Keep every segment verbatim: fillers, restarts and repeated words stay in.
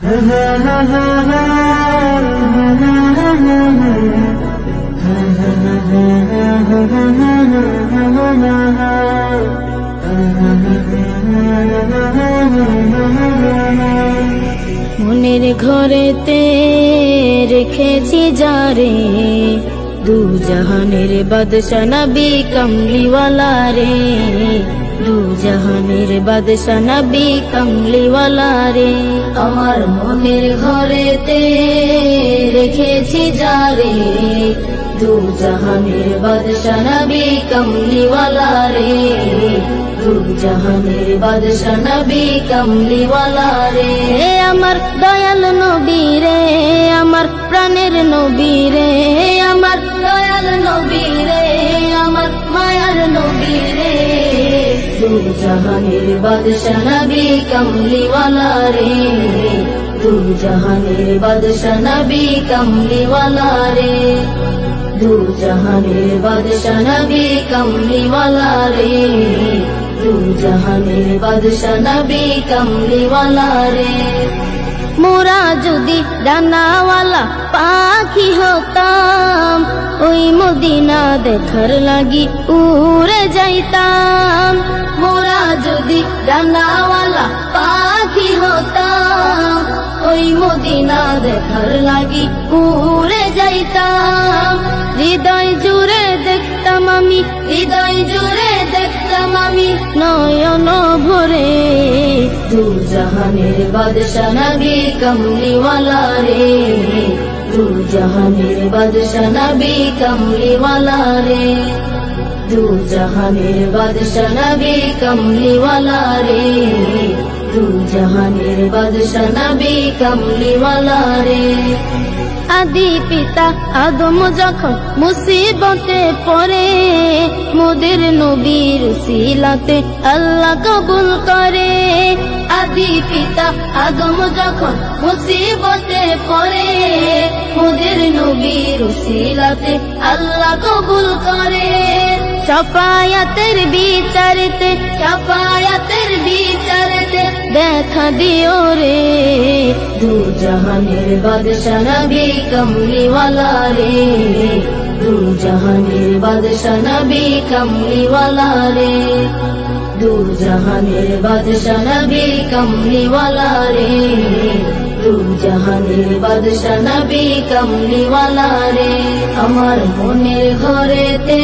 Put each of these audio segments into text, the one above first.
মনের ঘরেতে রেখেছি যারে দু জাহানের বাদশা নবী কমলিওয়ালা রে, দু জাহানের বাদশা নবী কমলিওয়ালা রে। আমার মনের ঘরেতে রেখেছি যারে দু জাহানের বাদশা নবী কমলিওয়ালা রে, দু জাহানের বাদশা নবী কমলিওয়ালা রে। আমার দয়াল নবী রে, আমার প্রাণের নবী রে, আমার দয়াল নবী রে, আমার মায়ার নবী রে, দু জাহানের বাদশা নবী কমলিওয়ালা রে, দু জাহানের বাদশা নবী কমলিওয়ালা রে, দু জাহানের বাদশা নবী কমলিওয়ালা রে, দু জাহানের বাদশা নবী কমলিওয়ালা রে। মোরা যদি ডানাওয়ালা পাখি হতাম, ওই মদিনা দেখার লাগি উড়ে যাইতাম। মোরা যদি ডানাওয়ালা পাখি হতাম, ওই মদিনা দেখার লাগি উড়ে যাইতাম। হৃদয় জুড়ে দেখতাম আমি, হৃদয় জুড়ে দেখতাম আমি নয়ন ভরে, দু জাহানের বাদশা নবী কমলিওয়ালা রে, দু জাহানের বাদশা নবী কমলিওয়ালা রে, দু জাহানের বাদশা নবী কমলিওয়ালা রে, দু জাহানের বাদশা নবী কমলিওয়ালা রে। আদি পিতা আদম যখন মুসিবতে পড়ে, মোদের নবীর উসিলাতে আল্লাহ কবুল করে। আদি পিতা আদম যখন মুসিবতে পড়ে, মোদের নবীর উসিলাতে আল্লাহ কবুল করে। শাফায়াতের বিচারেতে, শাফায়াতের বিচারেতে দেখা দিও রে, দু জাহানের বাদশা নবী কমলিওয়ালা রে, দু জাহানের বাদশা নবী কমলিওয়ালা রে, দু জাহানের বাদশা নবী কমলিওয়ালা রে, দু জাহানের বাদশা নবী কমলিওয়ালা রে। আমার মনের ঘরেতে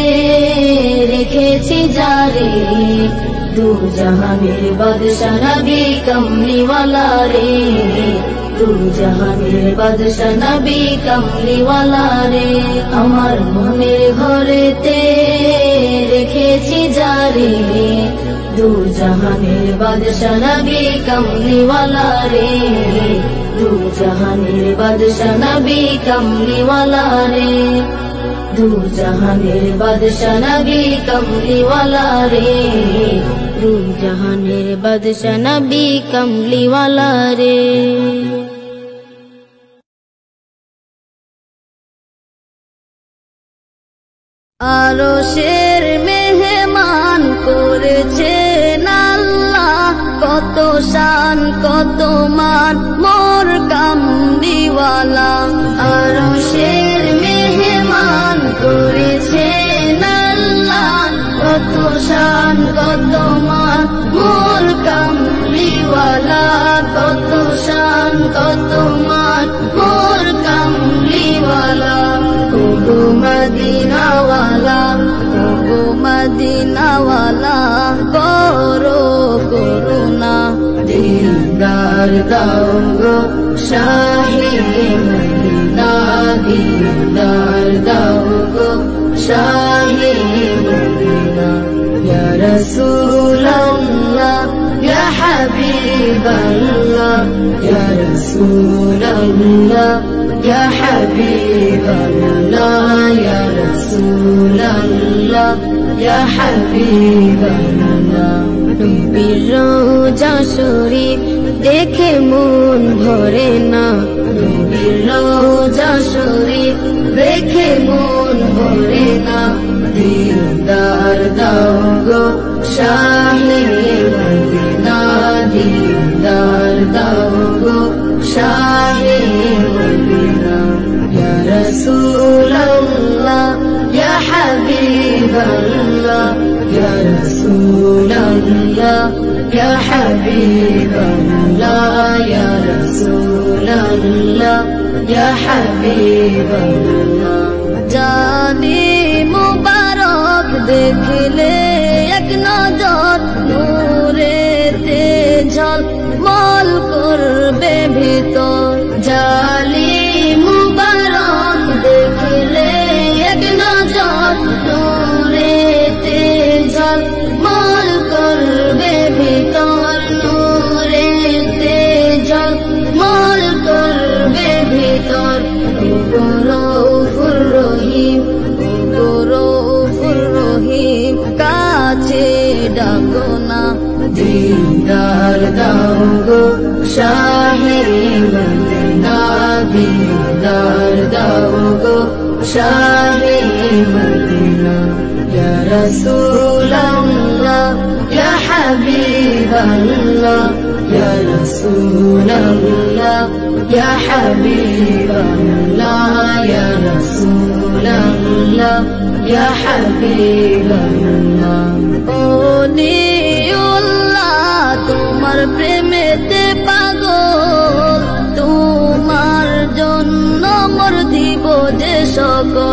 রেখেছি যারে দু জাহানের বাদশা নবী কমলিওয়ালা রে, দু জাহানের বাদশা নবী কমলিওয়ালা রে। আমার মনের ঘরেতে রেখেছি যারে দু জাহানের বাদশা নবী কমলিওয়ালা রে, দু জাহানের বাদশা নবী কমলিওয়ালা রে, দু জাহানের বাদশা নবী কমলিওয়ালা রে, দু জাহানের বাদশা নবী কমলিওয়ালা রে। আরশের মেহমান করেছেন আল্লাহ, কত শান কত মান মোর কামলিওয়ালা। আরশের মেহমান করেছেন আল্লাহ, কত শান কত মান মোর কামলিওয়ালা, কত শান কত মান মোর কামলিওয়ালা। ওগো মদিনাওয়ালা, ওগো মদিনাওয়ালা, করো করুণা দিদার দাও গো শাহে মদিনা, দিদার দাও গো শাহে মদিনা। ইয়া রাসূলাল্লাহ ইয়া হাবিবাল্লাহ, ইয়া রাসূলাল্লাহ ইয়া হাবিবাল্লাহ, ইয়া রাসূলাল্লাহ ইয়া হাবিবাল্লাহ। নবীর রওজা শরীফ দেখে মন ভরে না, নবীর রওজা শরীফ দেখে মন ভরে না। দিদার দাও গো শাহে মদিনা, দিদার দাও গো শাহে رسول الله يا حبيب الله يا رسول الله يا حبيب الله يا رسول الله يا حبيب الله জানি মুবারক দেখলে এক নজর নূরেতে ঝলমল করবে ভিতর জালি মুবারক দেখলে এক নজর নূরেতে ঝলমল করবে ভিতর নূরেতে ঝলমল করবে ভিতর রউফুর রহিম রউফুর রহিম কাছে ডাকো না দিদার দাও গো শাহে মদিনা দিদার দাও গো শাহে মদিনা ইয়া রাসূলুল্লাহ ইয়া হাবিবাল্লাহ ইয়া রাসূলুল্লাহ ইয়া হাবিবাল্লাহ ইয়া রাসূলুল্লাহ ইয়া হাবিবাল্লাহ ওলিউল্লাহ তোমার প্রেমেতে পাগল তোমার জন্য মোর দিব যে সকল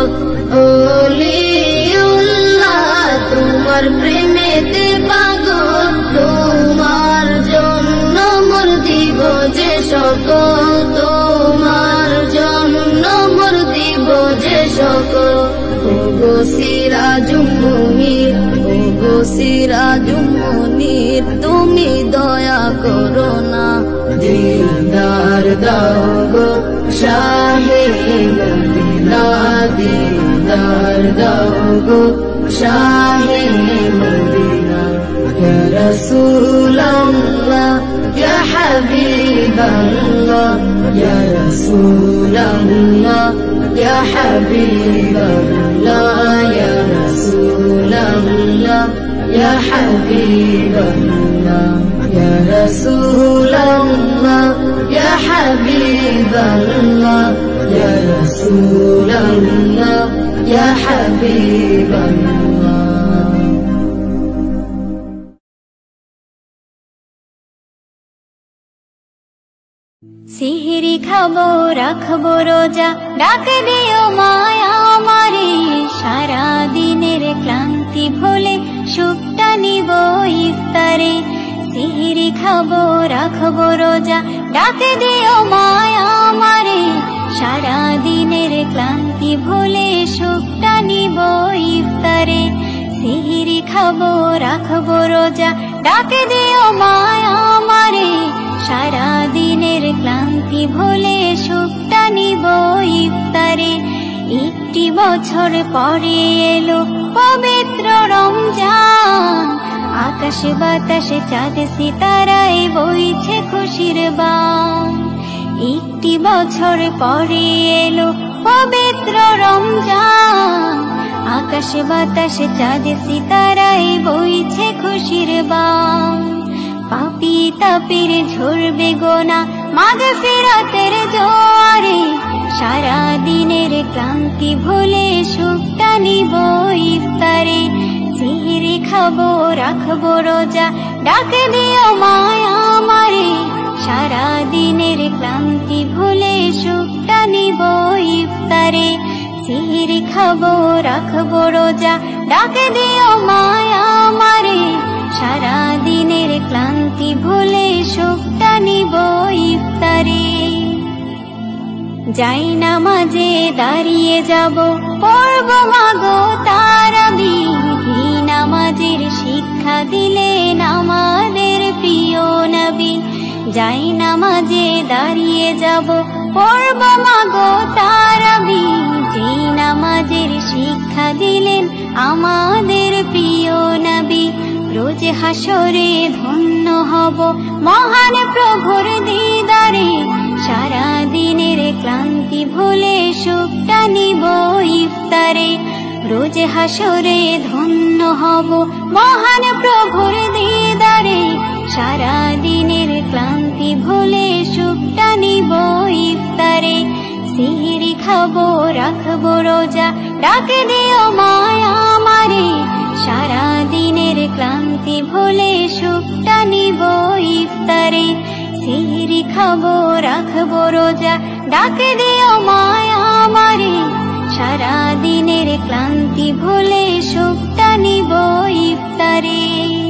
ওলিউল্লাহ তোমার প্রেমেতে পাগল তোমার জন্য মোর দিব যে সকল তোমার জন্য মোর দিব যে সকল ওগো সিরাজুম মুনির ওগো সিরাজুম মুনির তুমি দয়া করো না দিদার দাও গো শাহে মদিনা দিদার দাও গো শাহে মদিনা ইয়া রাসূলুল্লাহ ইয়া হাবিবাল্লাহ ইয়া রাসূলুল্লাহ ইয়া হাবিবাল্লাহ ইয়া রাসূলুল্লাহ ইয়া হাবিবাল্লাহ ইয়া রাসূলুল্লাহ ইয়া হাবিবাল্লাহ ইয়া রাসূলুল্লাহ ইয়া হাবিবাল্লাহ সিহরি খাবো রাখবো রোজা ডাক দিও মায়া আমারে সারা দিনের ক্লান্তি ভুলে সুখটা নিব ইফতারে সিহরি খাবো রাখবো রোজা ডাক দিও মায়া আমারে সারা দিনের ক্লান্তি ভুলে সুখটা নিব ইফতারে সিহরি খাবো রাখবো রোজা ডাক দিও মায়া আমারে সারা দিনের ক্লান্তি ভুলে সুখটা নিব ইফতারে একটি বছর পরে এলো পবিত্র রমজান আকাশে বাতাসে চাঁদ সিতারায় বইছে খুশির বান একটি বছর পরে এলো পবিত্র রমজান আকাশে বাতাসে চাঁদ সিতারায় বইছে খুশির বান পাপী তাপির ঝরবে গোনা মাগফিরাতের জোয়ারে সারা দিনের ক্লান্তি ভুলে সুখটা নিব ইফতারে সিহরি খাবো রাখবো রোজা ডাক দিও মায়া আমারে সারা দিনের ক্লান্তি ভুলে সুখটা নিব ইফতারে সিহরি খাবো রাখবো রোজা ডাক দিও মায়া আমারে সারা দিনের ক্লান্তি ভুলে সুখটা নিব ইফতারে যাই নামাজে দাঁড়িয়ে যাব পড়ব মাগো তারাবি নামাজের শিক্ষা দিলেন আমাদের প্রিয় নবী যাই নামাজে দাঁড়িয়ে যাব পড়ব মাগো তারাবি নামাজের শিক্ষা দিলেন আমাদের প্রিয় নবী রোজ হাসরে ধন্য হব মহান প্রভুর দিদারে সারা দিনের ক্লান্তি ভুলে সুখটা নিব ইফতারে রোজ হাসরে ধন্য হব মহান প্রভুর দিদারে সারা দিনের ক্লান্তি ভুলে সুখটা নিব ইফতারে সিহরি খাবো রাখবো রোজা ডাকে দিও মায়া আমারে সারা দিনের ক্লান্তি ভুলে সুখটা নিব ইফতারে সিহরি খাবো রাখবো রোজা ডাকে দিও মায়া আমারে সারা দিনের ক্লান্তি ভুলে সুখটা নিব ইফতারে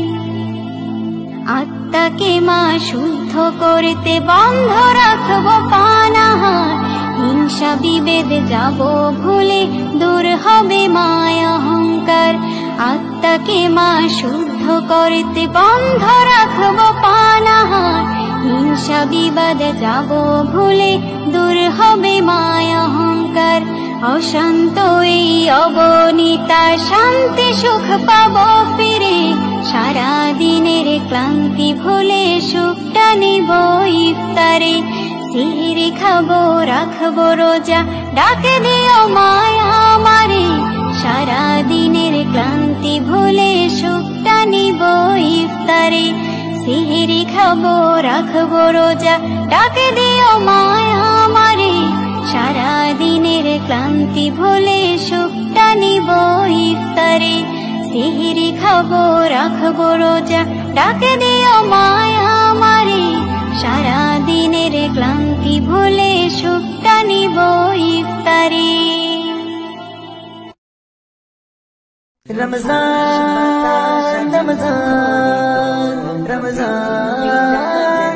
আত্মাকে মা শুদ্ধ করতে বন্ধ রাখবো পানাহার হিংসা বিভেদ যাব ভুলে দূর হবে মায়া অহংকার আত্মাকে মা শুদ্ধ করতে বন্ধ রাখবো পানাহার হিংসা বিবাদ যাব ভুলে দূর হবে মায়া অহংকার অশান্ত এই অবনীতা শান্তি সুখ পাবো ফিরে সারা দিনের ক্লান্তি ভুলে সুখটা নিব ইফতারে সিহরি খাবো রাখবো রোজা ডাকে দিও মায়া আমারে সারা দিনের ক্লান্তি ভুলে সুখটা নিব ইফতারে সিহরি খাবো রাখবো রোজা ডাকে দিও মায়া আমারে সারা দিনের ক্লান্তি ভুলে সুখটা নিব ইফতারে সিহরি খাবো রাখবো রোজা ডাকে দিও মায়া আমারে সারা দিনের ক্লান্তি ভুলে সুখটা নিব ইফতারে रमजान रमजान रमजान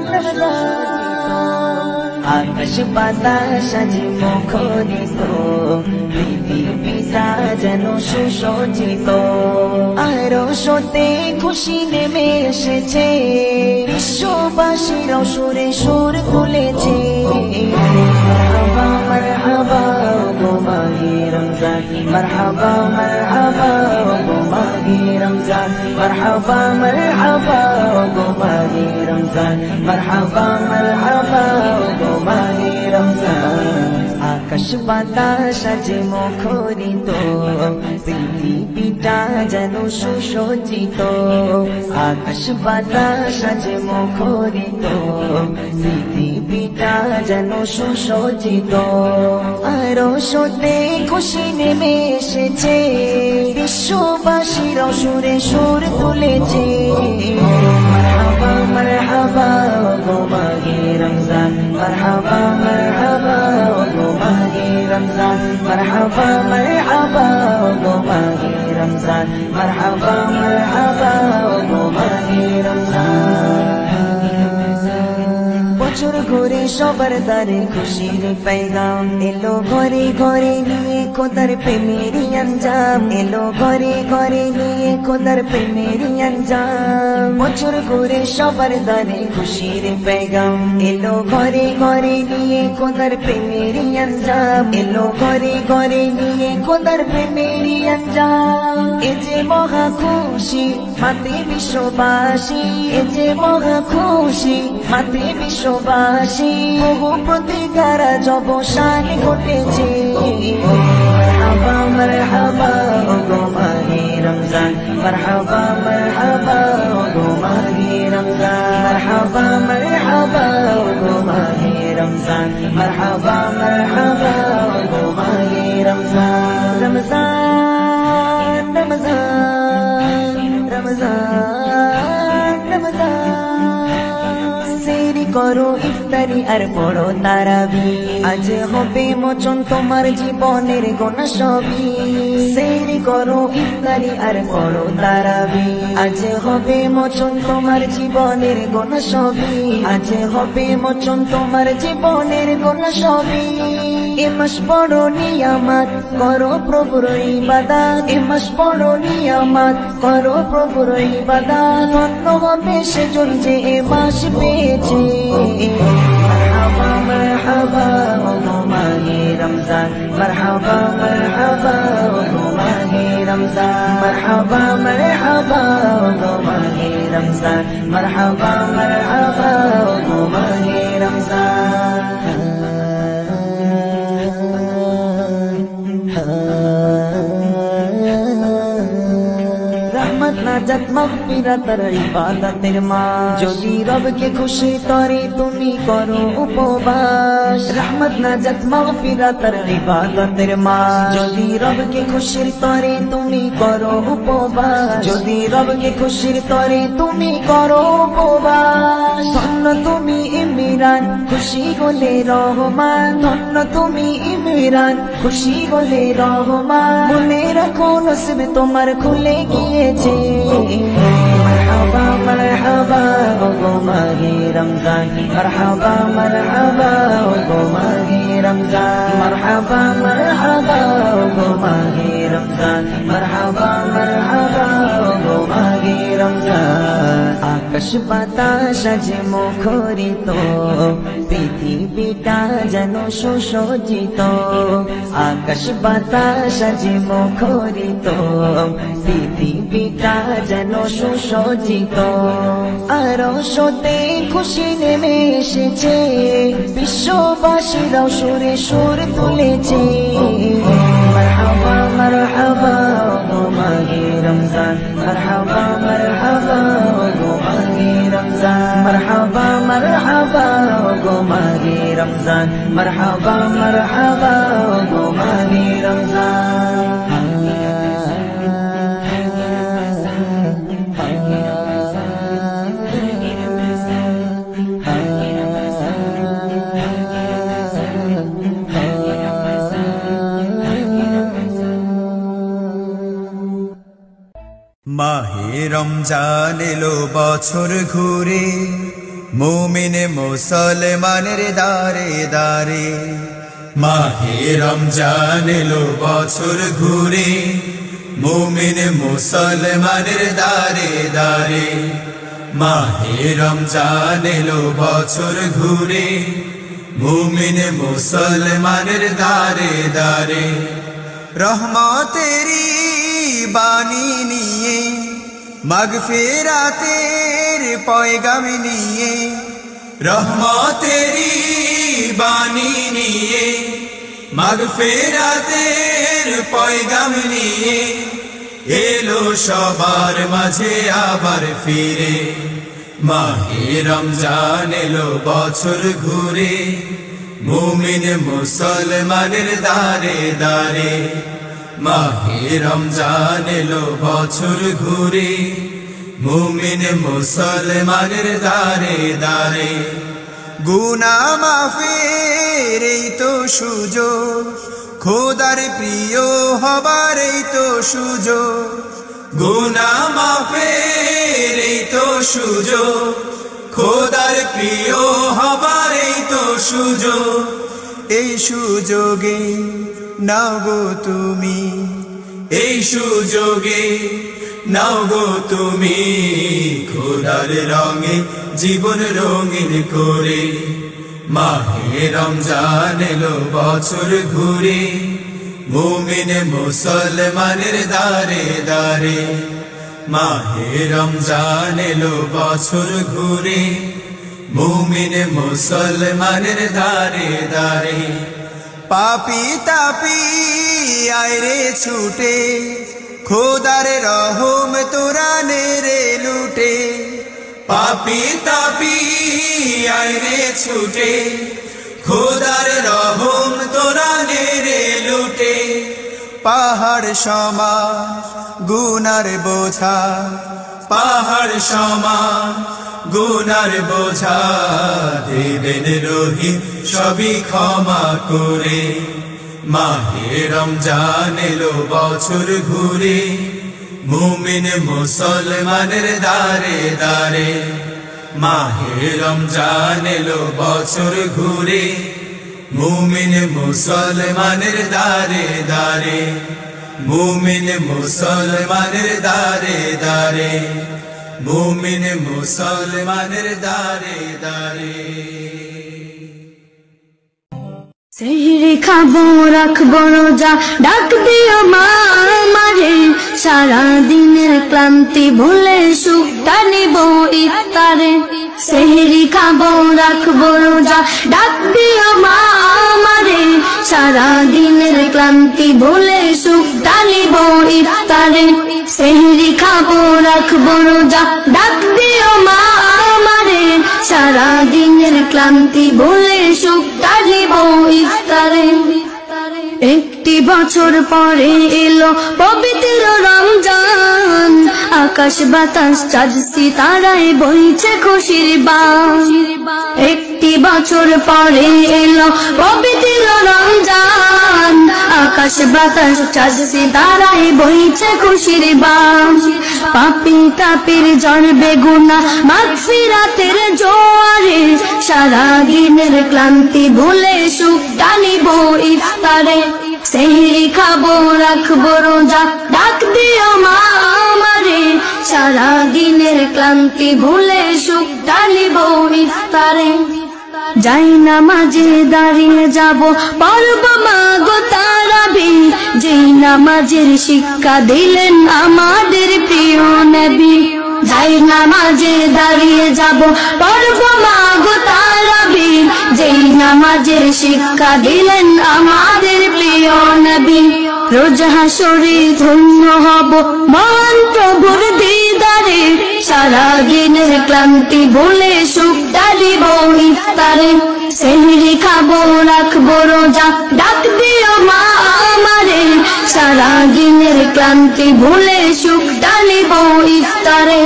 रमजान आकाश बातास আজি মুখরিত পৃথিবীটা যেন সুসজ্জিত আরো সতে খুশি নেমে এসেছে বিশ্ববাসীর সুরে সুর তুলেছে মারহাবা মারহাবা গো মাহে রমজান মারহাবা মারহাবা গো মাহে রমজান মারহাবা মারহাবা গো মাহে রমজান মারহাবা মারহাবা গো মাহে রমজান আকাশ বাতাস আজ মুখরিত পৃথিবীটা যেন সুসজ্জিত আকাশ বাতাস আজ মুখরিত পৃথিবীটা যেন সুসজ্জিত আরো সতে খুশি নেমে এসেছে বিশ্ববাসীর সুরে সুর তুলেছে মারহাবা মারহাবা গো মাহে রমজান মারহাবা মারহাবা গো মাহে রমজান মারহাবা মারহাবা গো মাহে রমজান মারহাবা মারহাবা গো মাহে রমজান বছর ঘুরে সবার দ্বারে খুশির পেগাম এলো ঘরে ঘরে নিয়ে খোদার প্রেমেরই আঞ্জাম এলো ঘরে ঘরে নিয়ে খোদার প্রেমেরই আঞ্জাম বছর ঘুরে সবার দ্বারে খুশির পেগাম এলো ঘরে ঘরে নিয়ে খোদার প্রেমেরই আঞ্জাম এলো ঘরে ঘরে নিয়ে খোদার প্রেমেরই আঞ্জাম এ যে মহা খুশি মাতে বিশ্ববাসী এ যে মহা খুশি মাতে বিশ্ববাসী বহু প্রতিকারা জবসান ঘটেছে মারহাবা মারহাবা গো মাহে রমজান মারহাবা মারহাবা গো মাহে রমজান মারহাবা মারহাবা গো মাহে রমজান মারহাবা মারহাবা গো মাহে রমজান রমজান রমজান রমজান রমজান সেরি করো ইফতারি আর পড়ো তারাবি আজ হবে মোচন তোমার জীবনের গোনা সবই সেরি করো ইফতারি আর পড়ো তারাবি আজ হবে মোচন তোমার জীবনের গোনা সবই আজ হবে মোচন তোমার জীবনের গোনা সবই এ মাস বড় নিয়ামত করো প্রভুর ইবাদত এ মাস বড় নিয়ামত করো প্রভুর ইবাদত ধন্য হবে সেজন যে এ মাস পেয়েছে মারহাবা মারহাবা গো মাহে রমজান মারহাবা মারহাবা গো মাহে রমজান মারহাবা মারহাবা গো মাহে রমজান মারহাবা মারহাবা গো মাহে রমজান নাজাত মাগফিরাতের ইবাদতের মাস যদি রবকে খুশি করে তুমি করো উপবাস রহমত নাজাত মাগফিরাতের ইবাদতের মাস যদি রবকে খুশির তরে তুমি করো উপবাস যদি রবকে খুশির তরে তুমি করো উপবাস ধন্য তুমি ইমরান খুশি হলে রহমান ধন্য তুমি ইমরান খুশি হলে রহমান মনে রাখো নসিব তোমার খুলে গিয়েছে মারহাবা মারহাবা ওগো মাহে রমজান মারহাবা মারহাবা ওগো মাহে রমজান মারহাবা মারহাবা ওগো মাহে রমজান মারহাবা মারহাবা ওগো মাহে রমজান আকাশ বাতাস আজ মুখরিত পৃথিবীটা যেন সুসজ্জিত আকাশ বাতাস আজ মুখরিত পৃথিবীটা যেন সুসজ্জিত আরশতে খুশি নেমে এসেছে বিশ্ববাসীরাও সুরে সুর তুলেছে মারহাবা মারহাবা ওগো মাহে রমজান মারহাবা মারহাবা ওগো মাহে রমজান মারহাবা মারহাবা ওগো মাহে রমজান মারহাবা মারহাবা ওগো মাহে রমজান মাহে রমজান এলো বছর ঘুরে মুমিন মুসলমানের দারে দারে মাহে রমজান এলো বছর ঘুরে মুমিন মুসলমানের দারে দারে মাহে রমজান এলো বছর ঘুরে মুমিন মুসলমানের দারে দারে রহমতেরি বাণী নিয়ে মাগফিরাতের পয়গাম নিয়ে রহমতেরি বাণী নিয়ে মাগফিরাতের পয়গাম নিয়ে এলো সবার মাঝে আবার ফিরে মাহে রমজান এলো বছর ঘুরে মুমিন মুসলমানের দারে দারে মাহে রমজান এলো বছর ঘুরে মুমিন মুসলমানের দারে দারে গুনাহ মাফের এই তো সুযোগ খোদার প্রিয় হবার এই তো সুযোগ গুনাহ মাফের এই তো সুযোগ খোদার প্রিয় হবার এই তো সুযোগ এই সুযোগে নাও গো তুমি এই সুযোগে নাও গো তুমি খোদার রঙে জীবন রঙিন করে মাহে রমজান এলো বছর ঘুরে মুমিন মুসলমানের দারে দারে মাহে রমজান এলো বছর ঘুরে মুমিন মুসলমানের দারে দারে পাপি তাপি আইরে ছুটে খোদার রহম তোরা নেরে লুটে পাপি তাপি আইরে ছুটে খোদার রহম তোরা নেরে লুটে পাহাড় সমা গুনার বোঝা পাহাড় সমা গুনার বোঝা দেবেন রহিম সবই ক্ষমা করে মাহে রমজান এলো বছর ঘুরে মুমিন মুসলমানের দারে দারে মাহে রমজান এলো বছর ঘুরে মুমিন মুসলমানের দারে দারে মুমিন মুসলমানের দারে দারে মুমিন মুসলমানের দারে দারে সেহরি খাবো রাখবো রোজা ডাক দিও মা আমারে সারা দিনের ক্লান্তি ভুলে সুখটা নিব ইফতারে সেহরি খাবো রাখবো রোজা ডাক দিও মা আমারে সারা দিনের ক্লান্তি ভুলে সুখটা নিব ইফতারে সেহরি খাবো রাখবো রোজা ডাক দিও মা আমারে সারা দিনের ক্লান্তি ভুলে সুখটা নিব ইফতারে একটি বছর পরে এলো পবিত্র রমজান আকাশ বাতাস চাঁদ সিতারায় বইছে খুশির বান একটি বছর পরে এলো পবিত্র রমজান আকাশ বাতাস চাঁদ সিতারায় বইছে খুশির বান পাপী তাপীর ঝরবে গুনাহ মাগফিরাতের জোয়ারে সারা দিনের ক্লান্তি ভুলে সুখটা নিব ইফতারে সেহরি খাবো রাখবো রোজা ডাক দিও মা আমারে সারা দিনের ক্লান্তি ভুলে সুখটা নিব ইফতারে যাই নামাজে দাঁড়িয়ে যাব পড়ব মা গো তারাবি যেই নামাজের শিক্ষা দিলেন আমাদের প্রিয় নবী যাই নামাজে দাঁড়িয়ে যাব পড়ব মা গো তারাবি যেই নামাজের শিক্ষা দিলেন আমাদের প্রিয় নবী রোজ হাসরে ধন্য হব মহান প্রভুর দিদারে সারা দিনের ক্লান্তি ভুলে সুখটা দিব ইফতারে সেহরি খাবো রাখবো রোজা ডাক দিও মা আমারে সারা দিনের ক্লান্তি ভুলে সুখটা নিব ইফতারে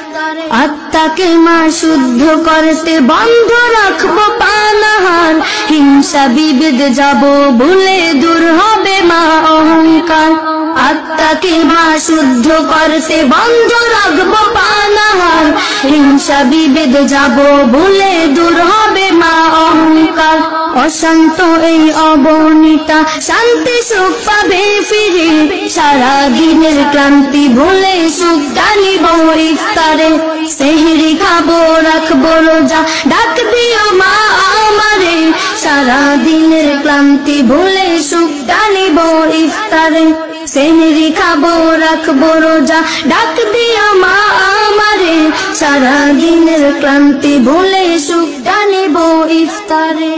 আত্মাকে মা শুদ্ধ করতে বন্ধ রাখবো পানাহার হিংসা বিভেদ যাব ভুলে দূর হবে মা অহংকার আত্মাকে মা শুদ্ধ করতে বন্ধ রাখবো পানাহার হিংসা বিভেদ যাব ভুলে দূর হবে মা অহংকার অশান্ত এই অবনীতা শান্তি সুখ পাবে ফিরে সারা দিনের ক্লান্তি ভুলে সুখটা নিব ইফতারে সেহরি খাবো রাখবো রোজা ডাক দিও মা আমারে সারা দিনের ক্লান্তি ভুলে সুখটা নিব ইফতারে সেহরি খাবো রাখবো রোজা ডাক দিও মা আমারে সারা দিনের ক্লান্তি ভুলে সুখটা নিব ইফতারে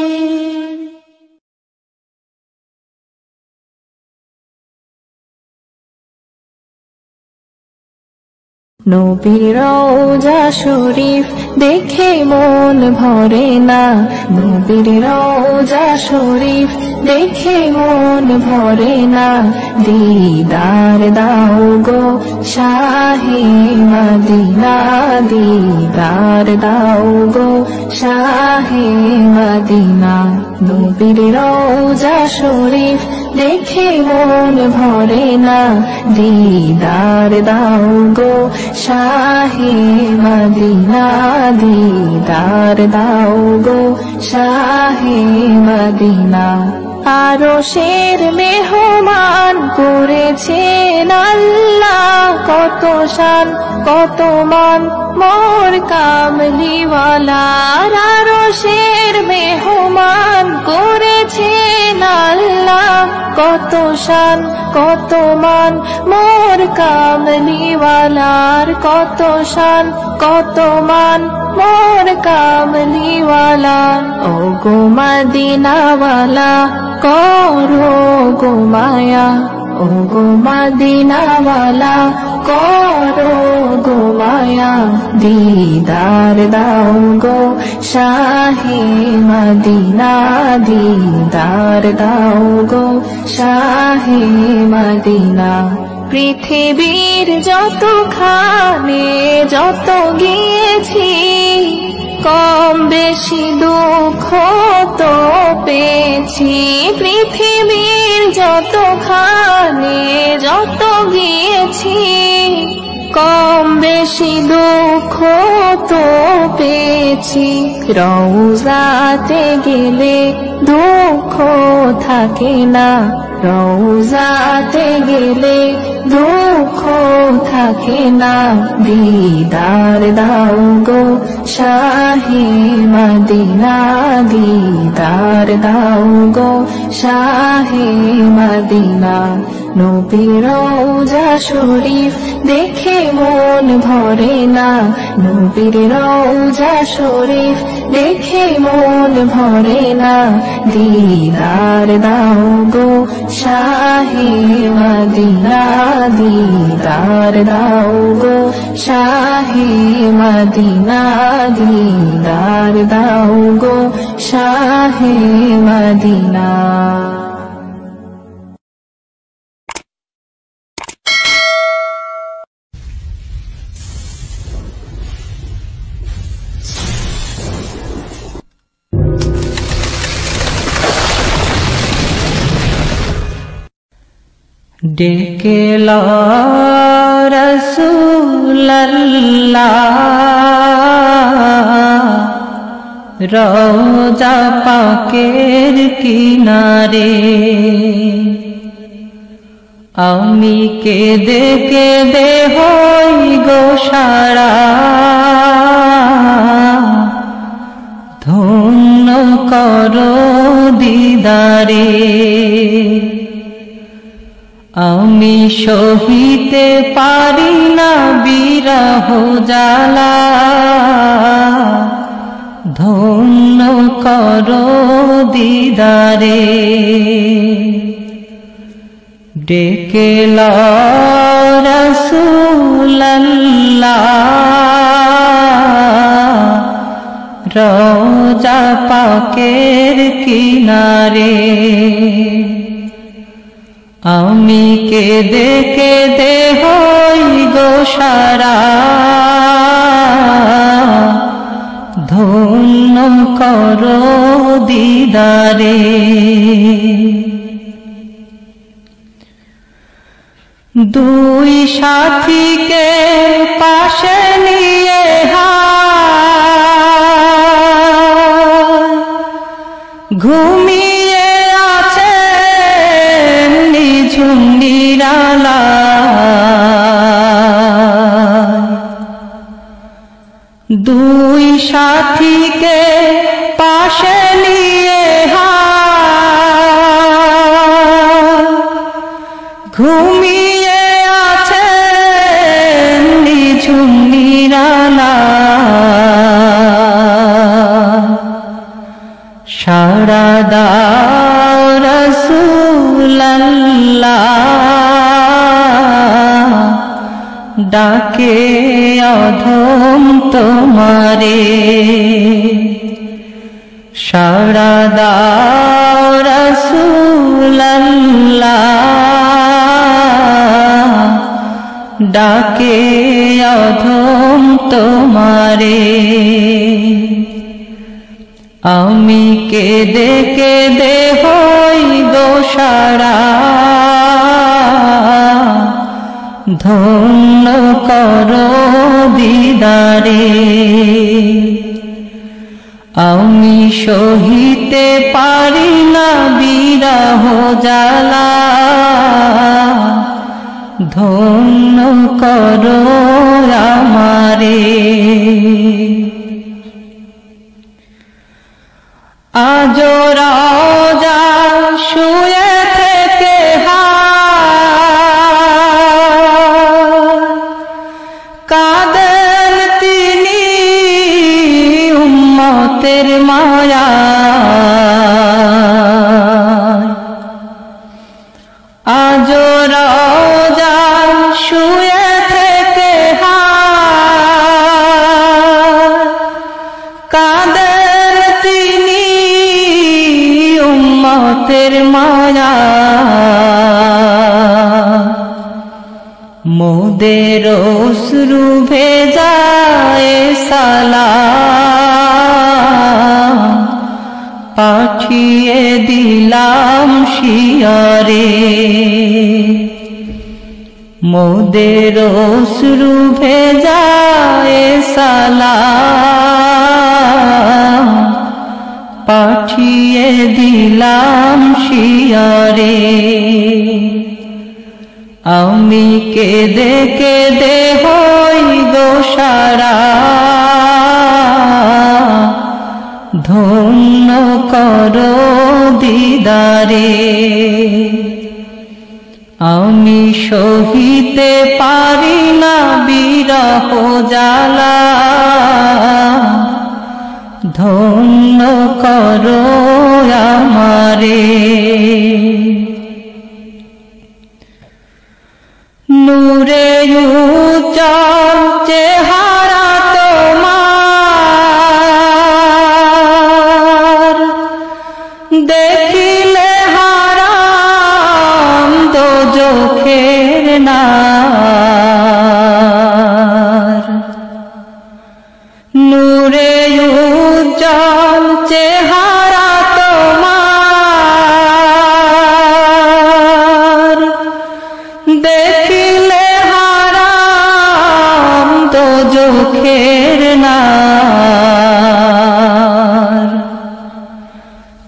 নবীর রওজা শরীফ দেখে মন ভরে না নবীর রওজা শরীফ দেখে মন ভরে না দিদার দাও গো শাহে মদিনা দিদার দাও গো শাহে মদিনা নবীর রওজা শরীফ দেখে মন ভরে না দিদার দাও গো শাহে মদিনা দিদার দাও গো শাহে মদিনা আরশের মেহমান করেছেন আল্লাহ কত শান কত মান মোর কামলিওয়ালা আরশের মেহমান করেছেন আল্লাহ কত শান কত মান মোর কামলিওয়ালার কত শান কত মান মোর কামলিওয়ালা ও গো মদিনাওয়ালা করো গো মায়া ও গো মদিনাওয়ালা করো গো মায়া দিদার দাও গো শাহে মদিনা দিদার দাও গো শাহে মদিনা পৃথিবীর যত খানে যত গিয়েছি কম বেশি দুঃখ তো পেয়েছি পৃথিবীর যত খানে যত গিয়েছি কম বেশি দুঃখ তো পেয়েছি রওজাতে গেলে দুঃখ থাকে না রওজাতে গেলে দুঃখ থাকে না দিদার দাও গো শাহে মদিনা দিদার দাও গো শাহে মদিনা নবীর রওজা শরীফ দেখে মন ভরে না নবীর রওজা শরীফ দেখে মন ভরে না দিদার দাও গো শাহে মদিনা দিদার দাও গো শাহে মদিনা দিদার দাও গো শাহে মদিনা। ডেকে লো রাসূলুল্লাহ রওজা পাকের কিনারে, আমি কেঁদে কেঁদে হই গো সারা, ধন্য করো দিদারে। আমি সহিতে পারি না বিরহ জ্বালা, ধন্য করো দিদারে। ডেকে লো রাসূলুল্লাহ রওজা পাকের কিনারে, আমি কেঁদে কেঁদে হই গো সারা, ধন্য করো দিদারে। দুই সাথীকে পাশে নিয়ে ঘুমিয়ে আছে নিঝুম নিরালায়, দুই সাথীকে পাশে নিয়ে ঘুমিয়ে আছে নিঝুম নিরালায়। সাড়া দাও রাসূলুল্লাহ ডাকে অধম তোমারে, সাড়া দাও রাসূলুল্লাহ ডাকে অধম তোমারে। আমি কেঁদে কেঁদে হই গো সারা, ধন্য করো দিদারে। আমি সহিতে পারি না বিরহ জ্বালা, ধন্য করো আমারে। আজ রওজা শুয়ে থেকে কাঁদেন তিনি উম্মতের মায়া, আজ রওজা শুয়ে থেকে কাঁদেন তিনি উম্মতের মায়া, মোদের অশ্রু ভেজায় সালাম পাঠিয়ে দিলাম শিয়রে, মোদের অশ্রু ভেজায় সালাম পাঠিয়ে দিলাম শিয়রে। আমি কেঁদে কেঁদে হই গো সারা, ধন্য করো দিদারে। আমি সহিতে পারি না বিরহ জ্বালা, ধন্য করো আমারে।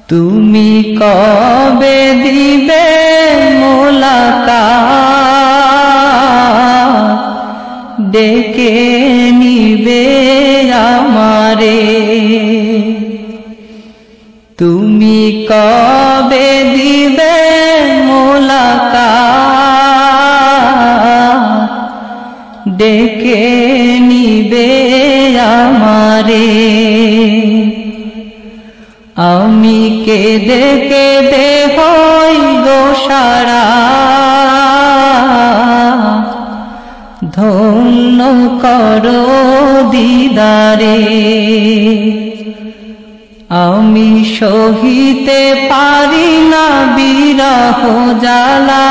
তুমি কবে দিবে মোলাকাত ডেকে নিবে আমারে তুমি কবে দিবে মোলাকাত ডেকে নিবে আমারে আমি কেঁদে কেঁদে হই গো সারা ধন্য করো দিদারে আমি সহিতে পারি না বিরহ জ্বালা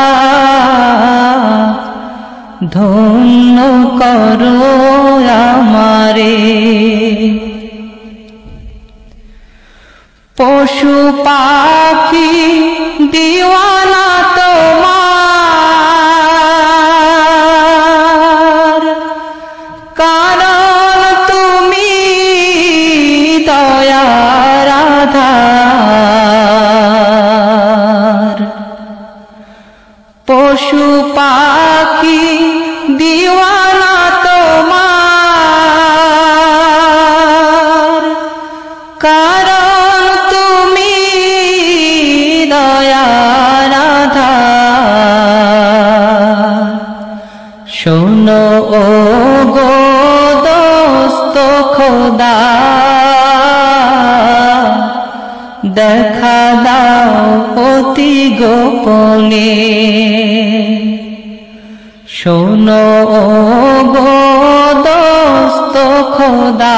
ধন্য করো আমারে পশু পাখি দিওয়ানা তোমার কারণ তুমি দয়ার আধার পশু পাখি দিওয়ানা তোমার কারণ তুমি দয়ার আধার শোনো ও গো দোস্ত খোদা দেখা দাও অতি গোপনে শোনো ও গো দোস্ত খোদা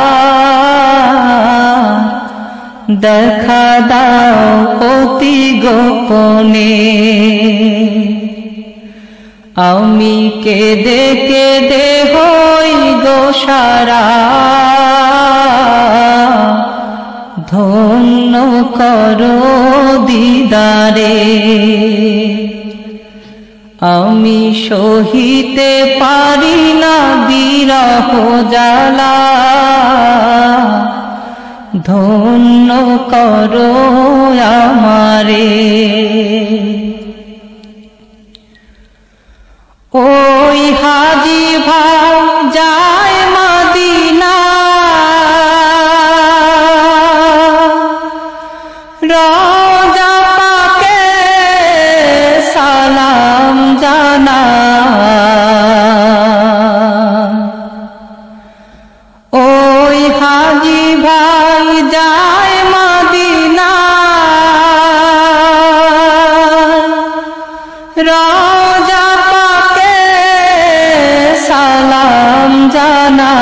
দেখা দাও অতি গোপনে আমি কেঁদে কেঁদে হই গো সারা ধন্য করো দিদারে আমি সহিতে পারি না বিরহ জ্বালা ধন্য করো আমারে ওই হাজি ভাই যায় মদিনা রোজা পাকে সালাম জানা ওই হাজি ভাই যায় মদিনা রোজা পাকে সালাম জানা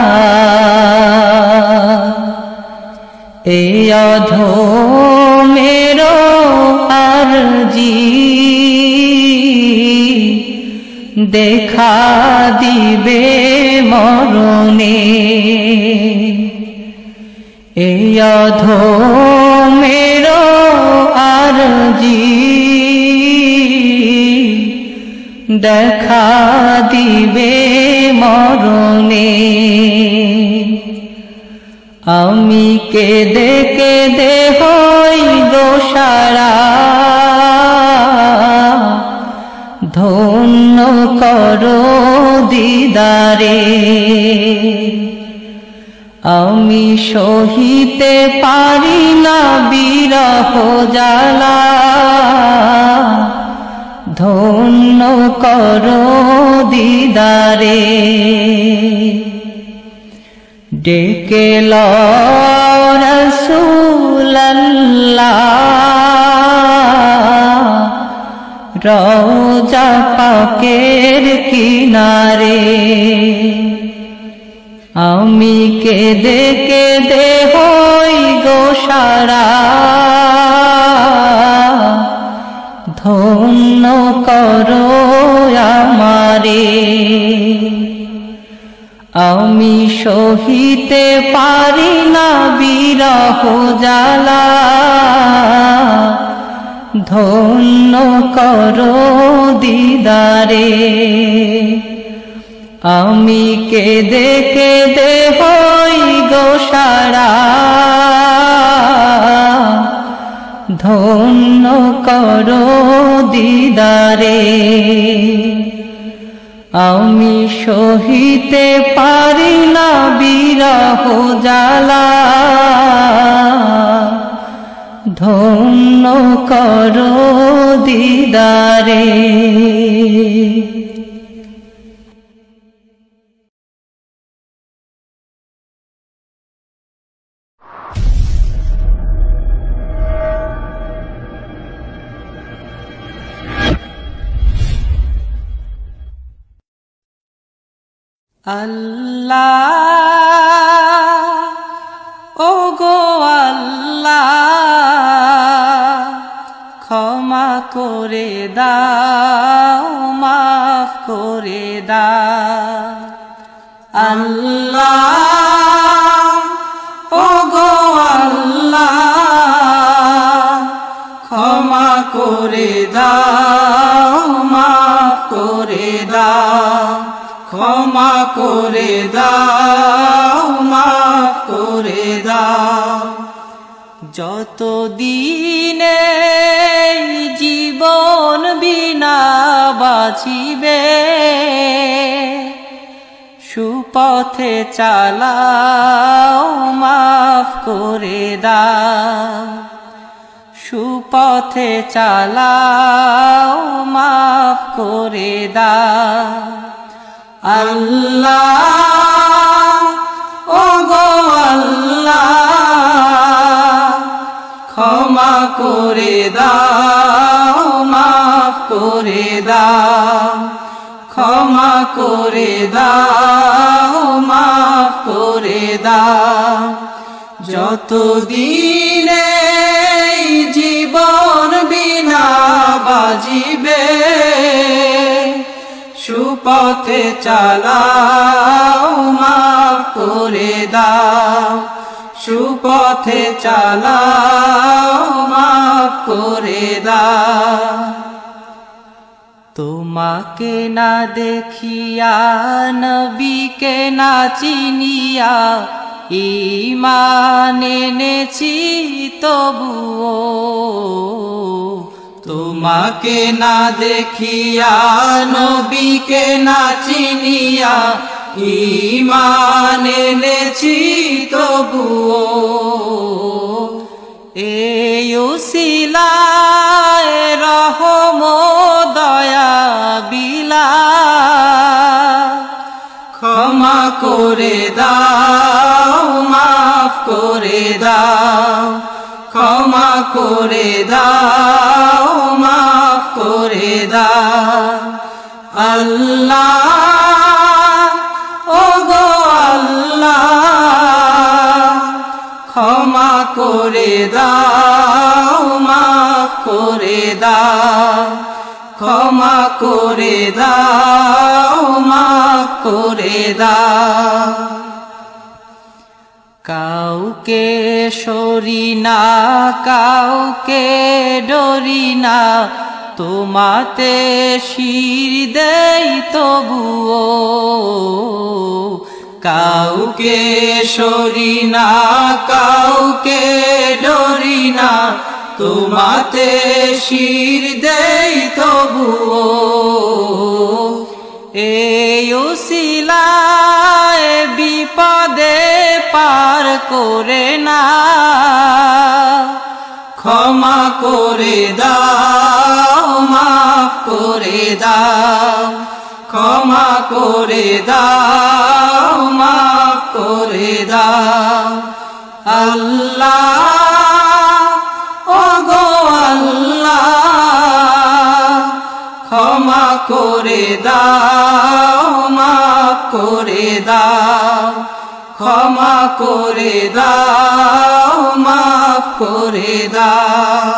এই অধমেরো আরজি দেখা দিবে মরণে এই অধমেরো আরজি দেখা দিবে মরণে আমি কেঁদে কেঁদে হই গো সারা ধন্য করো দিদারে আমি সহিতে পারি না বিরহ জ্বালা ধন্য করো দিদারে ডেকে লও রাসূলুল্লাহ রওজা পাকের কিনারে আমি কেঁদে কেঁদে হই গো সারা ধন্য করো আমারে আমি সহিতে পারি না বিরহ জ্বালা ধন্য করো দিদারে আমি কেঁদে কেঁদে হই গো সারা ধন্য করো দিদারে আমি সহিতে পারি না বিরহ জ্বালা ধন্য করো দিদারে আল্লাহ ও গো আল্লাহ ক্ষমা করে দাও মাফ করে দাও আল্লাহ ও গো আল্লাহ ক্ষমা করে দাও মাফ করে দাও ক্ষমা করে দাও মাফ করে দাও যত দিনে জীবন বিনা বাঁচিবে সুপথে চালাও মাফ করে দাও সুপথে চালাও মাফ করে দাও আল্লাহ ও গো আল্লাহ ক্ষমা করে দাও মাফ করে দাও ক্ষমা করে দাও মাফ করে দাও যত দিনে জীবন বিনা বাজিবে সুপথে চালাও মাফ করে দাও সুপথে চালাও মাফ করে দাও তোমাকে না দেখিয়া নবীকে না চিনিয়া ঈমান এনেছি তবুও তোমাকে না দেখিয়া নবীকে না চিনিয়া ঈমান এনেছি তবুও এই উসিলায় রহম দয়া বিলা ক্ষমা করে দাও মাফ করে দাও ক্ষমা করে দাও মাফ করে দাও আল্লাহ ও গো আল্লাহ ক্ষমা করে দাও মাফ করে দাও ক্ষমা করে দাও মাফ করে দাও কাউকে সরি না কাউকে ডরি না তোমাতে শির দেই তবুও কাউকে সরি না কাউকে ডরি না তোমাতে শির দেই তবুও এই উসিলায় বিপদে পার করে না ক্ষমা করে দাও মাফ করে দাও ক্ষমা করে দাও মাফ করে দাও আল্লাহ ও গো আল্লাহ ক্ষমা করে দাও মাফ করে দাও ক্ষমা করে দাও মাফ করে দাও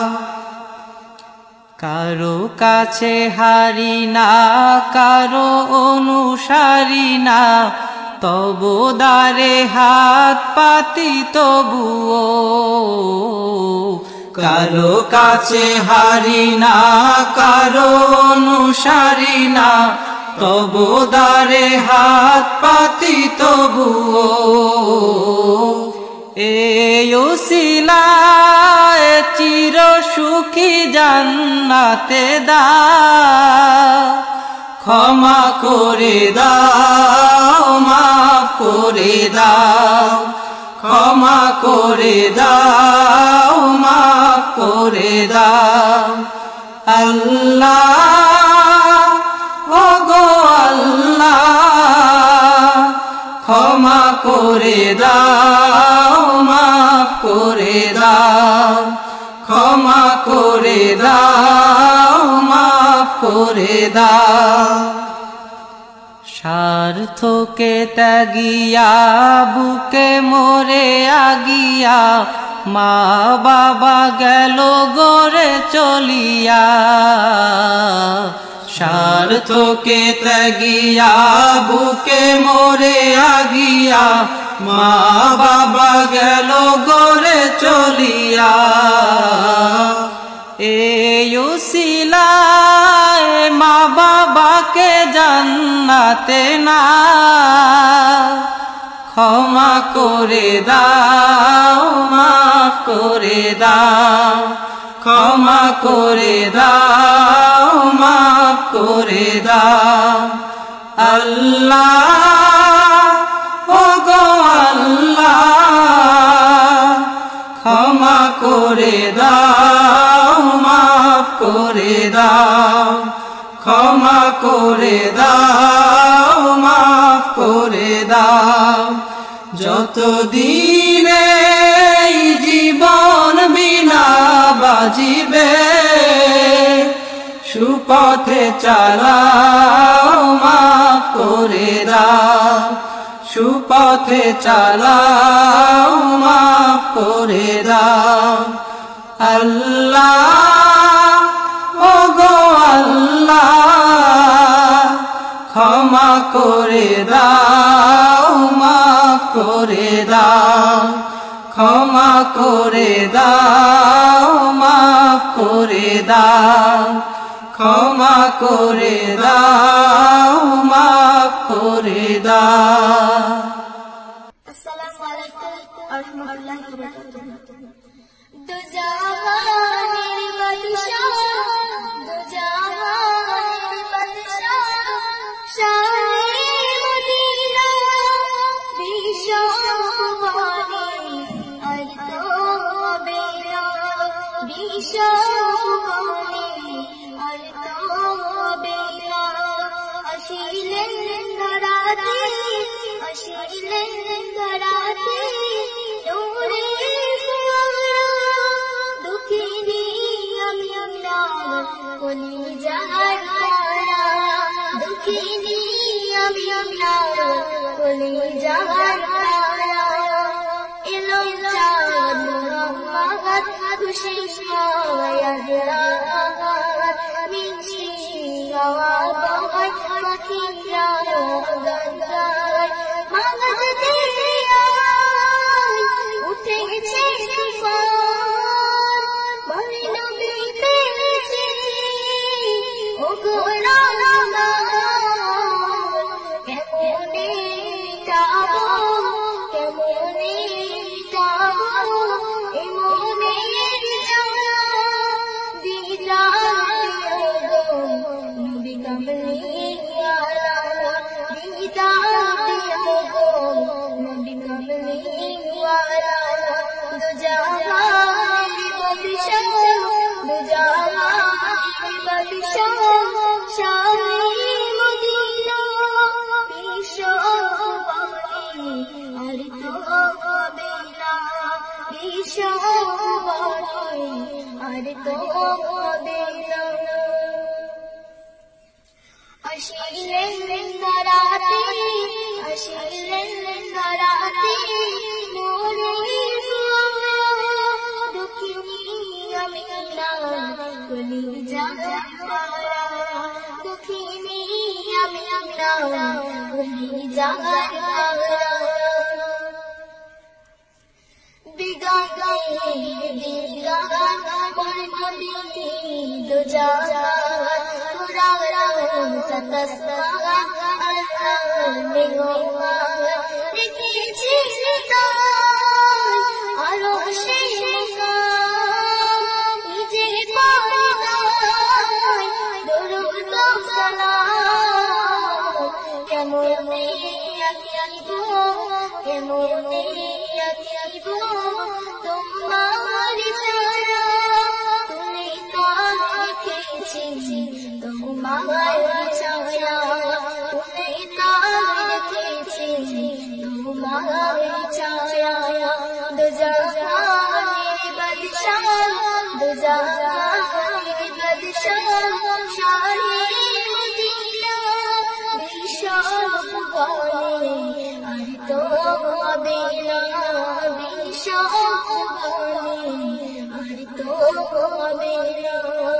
কারো কাছে হারি না কারো অনুসারী না তবু দারে হাত পাতি তবুও কারো কাছে হারি না কারো অনুসারী না তবু দারে হাত পাতি তবুও এই উসিলায় চির সুখী জান্নাতে দাও ক্ষমা করে দাও মাফ করে দাও ক্ষমা করে দাও মাফ করে দাও আল্লাহ ও গো আল্লাহ ক্ষমা করে দাও মাফ করে দাও ক্ষমা করে দাও মাফ করে দাও স্বার্থকে ত্যাগিয়া বুকে মোরে আগিয়া মা বাবা গেল গড়ে চলিয়া স্বার্থকে ত্যাগিয়া বুকে মোরে আগিয়া মা বাবা গেল গড়ে চলিয়া এই উসিলায় মা বাবাকে জান্নাতে না ক্ষমা করে দাও মাফ করে দাও ক্ষমা করে দাও মাফ করে দাও আল্লাহ ও গো আল্লাহ ক্ষমা করে দাও মাফ করে দাও ক্ষমা করে দাও মাফ করে দাও যতদিনে জীবন বিনা বাজিবে সুপথে চালাও মাফ করে দাও সুপথে চালাও মাফ করে দাও আল্লাহ ও গো আল্লাহ ক্ষমা করে দাও মাফ করে দাও ক্ষমা করে দাও মাফ করে দাও ক্ষমা করে দাও মাফ করে দাও আসসালামু আলাইকুম ওয়া রাহমাতুল্লাহি ওয়া বারাকাতুহু দু জাহানের বাদশাহ দু জাহানের বাদশাহ শাহে মদিনা বিশ্ববাণী আর তো বেরা বিশ্ববাণী আর তো বেরা আসিলেন ধরাতে আসিলেন ধরাতে নূরে দুঃখিনী আমি আপনার কলিজার তারা দুঃখিনী আমি আপনার কলিজার তারা এলো চাঁদ রহমত খুশি আয়াত মিছি আওয়াজ পাখিরা গঙ্গায় মাগজ দিয়া উঠেছে তুফান বলে নবী পেয়েছে ও গো রহমান কেমনে কাবো কেমনে কাবো এমনে জানা দিদার নবী কামলিওয়ালা দিদার নবী কামলিওয়ালা দু জাহানের বাদশাহ দু জাহানের বাদশাহ শাহে মদিনা বিশ্ববাণী আর তো বেলা বিশ্ববাণী আর তো বেলা আসিলেন ধরাতে আসিলেন ধরাতে নূরে দুঃখিনী আমি আপনার কলিজার তারা দুঃখিনী আমি আপনার কলিজার তারা দিগাগে দিগান কোন নবী দু জাহান কুরান সতস্তা আল্লাহ নেওয়া দেখেছি গান আরো সে নিজে আঁকিব এমনে আঁকিব তোমার ছায়া তুমি তো রেখেছি তোমার ছায়া তুমি তো রেখেছি তোমার ছায়া দু জাহানের বাদশাহ দু জাহানের বাদশাহ শাহে মদিনা বিশ্ববনে আর তো হবে না বিশ্ববনে আর তো হবে না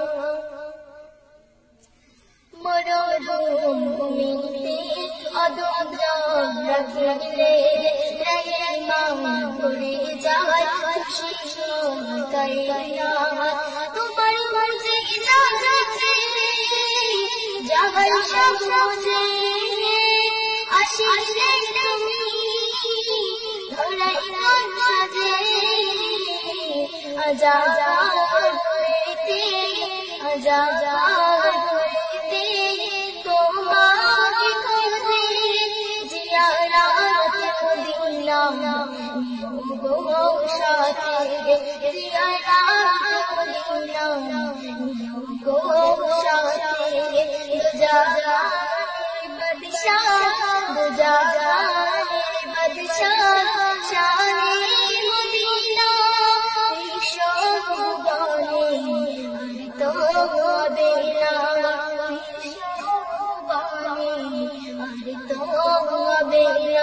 মরুভূমিতে অদম রাখিলে ইমাম করে যায় খুশি কাইয়া তোমার মর্জি ইজাজতে জাহান সব বুঝে আসিলে তুমি ধরাই মন সাজে আজাদ করিতে আজাদ করিতে তোমাকে খুঁজে জিয়ারাত মদিনা গো সাথে জিয়ারাত মদিনা গো সাথে দুজাহানের বাদশাহ দুজাহানের বাদশাহ শাহে মদিনা বিশ্ববনে আর তো হবে না বিশ্ববনে আর তো হবে না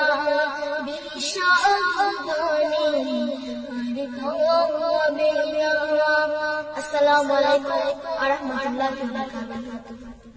বিশ্ববনে আর তো হবে না আসসালামু আলাইকুম ওয়া রাহমাতুল্লাহি ওয়া বারাকাতুহু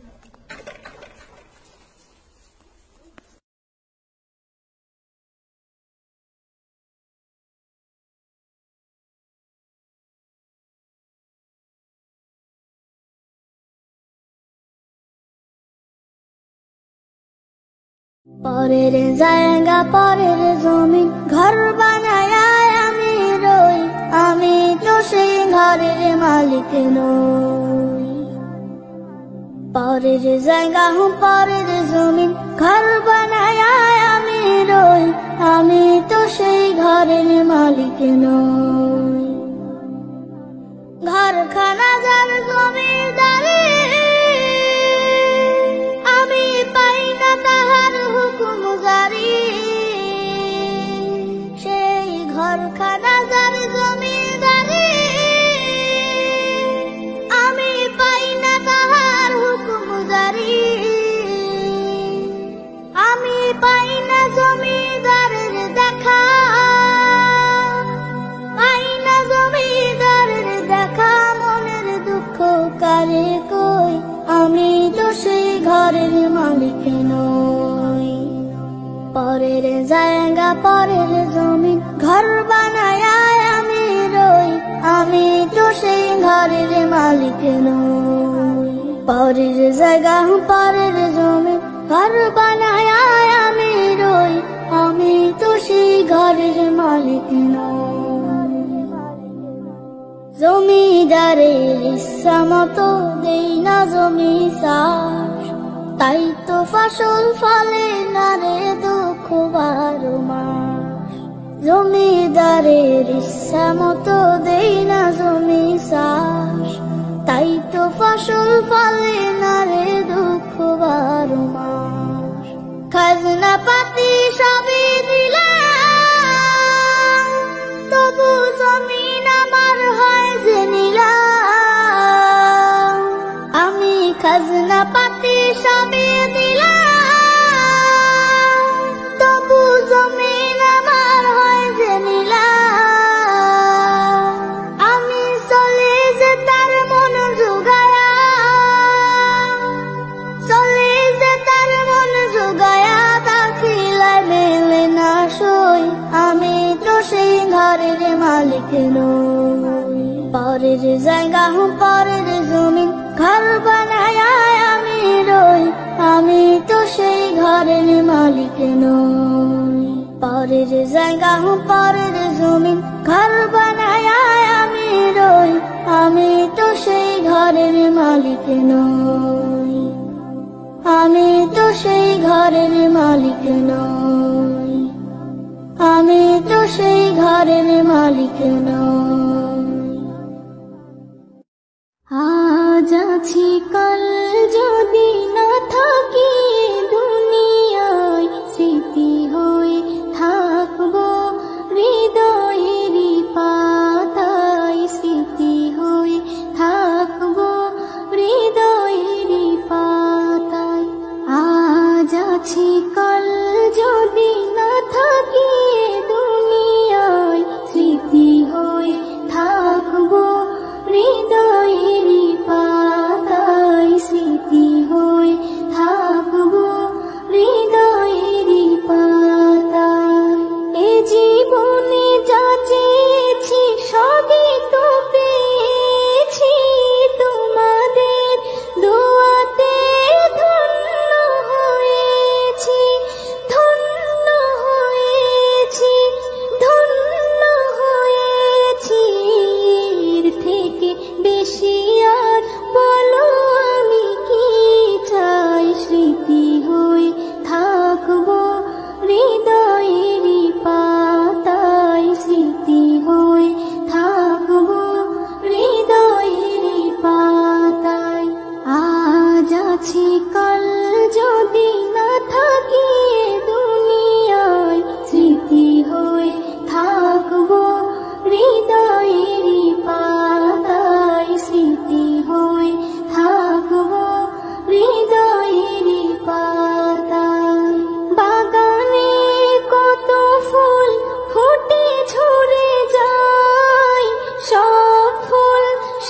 পরের জায়গা পরের জমি ঘর বানায় আমি রই আমি তো সেই ঘরের মালিক নই পরের জায়গা পরের জমি ঘর বানায় আমি রই আমি তো সেই ঘরের মালিক নই ঘরখানা যার জমিদারি আমি পাই না তাহার হুকুম জারি সেই ঘরখানা যার জমিদারি আমি পাই না তাহার হুকুম জারি আমি পাই না জমিদারের দেখা পাই না জমিদারের দেখা মনের দুঃখ কারে কই আমি তো সেই ঘরের মালিক নই পরের জায়গা পরের জমি ঘর বানায় আমি রই আমি তো সেই ঘরের মালিক নই পরের জায়গা পরের জমি ঘর বানায় আমি রই আমি তো সেই ঘরের মালিক নই জমিদারের ইচ্ছা মতো দেই না জমি চাষ তাই তো ফসল ফলে না রে দুঃখ বারো মাস জমিদারের ইচ্ছা মতো দেই না জমি চাষ তাই তো ফসল ফলে না রে দুঃখ বারো মাস খাজনা পাতি সবই দিলাম তবু জমিন আমার হয় যে নিলাম আমি খাজনা পাতি সবই দিলাম তবু জমিন আমার হয় যে নিলাম আমি চলে যে তার মন জোগায়া চলে যে তার মন জোগায়া দাখিলায় মেলে না সই আমি তো সেই ঘরের মালিক নই পরের জায়গা পরের জমি ঘর বানায় আমি রই আমি তো সেই ঘরের মালিক নই পরের জায়গা পরের জমি ঘর বানায় আমি রই আমি তো সেই ঘরের মালিক নই আমি তো সেই ঘরের মালিক নই, আমি তো সেই ঘরের মালিক নই। আজ আছি কাল যদি না থাকি দুনিয়ায়, স্মৃতি হয়ে থাকবো হৃদয়েরই পাতায়, স্মৃতি হয়ে থাকবো হৃদয়েরই পাতায়। আজ আছি কাল যদি না থাকি দুনিয়ায়, স্মৃতি হয়ে থাকবো হৃদয়েরই পাতায়, স্মৃতি হয়ে থাকবো হৃদয়েরই পাতায়। এ জীবনে যা চেয়েছি সবই তো পেয়েছি, তোমাদের দোয়াতে ধন্য হয়েছি, ধন্য হয়েছি, ধন্য হয়েছি। এর থেকে বেশি আর বলো আমি কি চাই, স্মৃতি হয়ে থাকবো হৃদয়েরই পাতায়, স্মৃতি হয়ে থাকবো হৃদয়েরই পাতায়। আজ আছি কাল যদি না থাকি দুনিয়ায়, স্মৃতি হয়ে থাকবো হৃদয়েরই পাতায়, স্মৃতি হয়ে থাকবো হৃদয়েরই পাতায়। বাগানে কত ফুল ফুটে ঝরে যায়, সব ফুল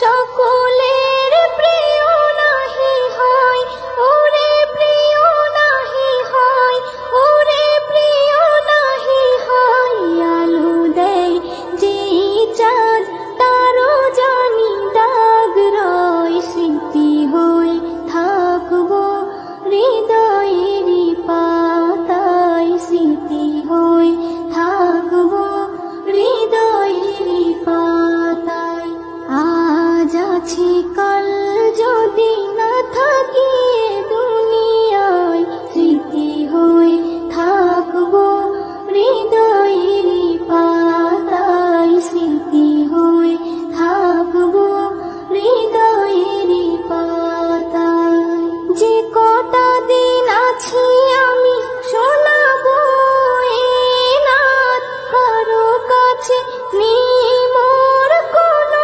সকলের প্রিয় নাহি হয়, ওরে প্রিয় নাহি হয়, ওরে প্রিয় নাহি হয়। আলো দেয় যে চাঁদ তারও জানি দাগ রয়, স্মৃতি হয়ে থাকবো হৃদয়েরই পাতায়, স্মৃতি হয়ে থাকবো হৃদয়েরই পাতায়। আজ আছি কাল যদি না থাকি দুনিয়ায়, স্মৃতি হয়ে থাকবো হৃদয়েরই পাতায়, স্মৃতি হয়ে থাকবো হৃদয়েরই পাতায়। যে কটা দিন আছি আমি শোনাবো এ নাত, কারো কাছে নেই মোর কোনো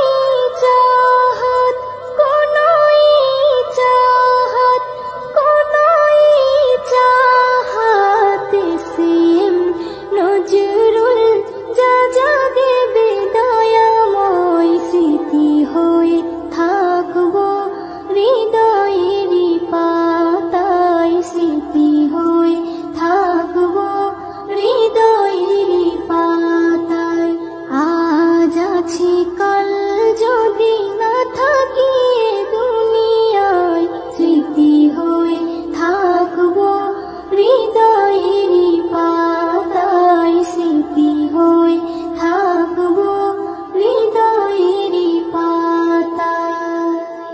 চাহাত, কোনো চাহাত, কোনো চাহাত। সেম নজরুল যা যা দেবে দয়াময়, স্মৃতি হয়ে থাকবো হৃদয়েরই পাতায়, স্মৃতি হয়ে থাকবো হৃদয়েরই পাতায়। আজ আছি কাল যদি না থাকি দুনিয়ায়, স্মৃতি হয়ে থাকবো হৃদয়েরই পাতায়, স্মৃতি হয়ে থাকবো হৃদয়েরই পাতায়।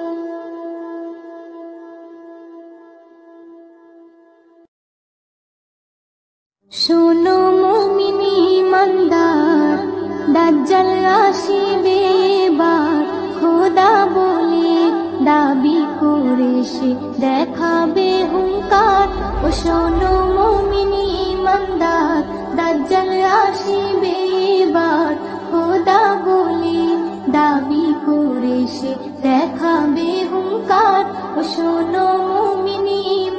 শোনো মুমিন ঈমানদার, দাজ্জাল আসিবে এবার, খোদা বলে দাবি করে সে দেখাবে হুঙ্কার। ও শোনো মুমিন ঈমানদার, দাজ্জাল আসিবে এবার, খোদা বলে দাবি করে সে দেখাবে হুঙ্কার। ও শোনো মুমিন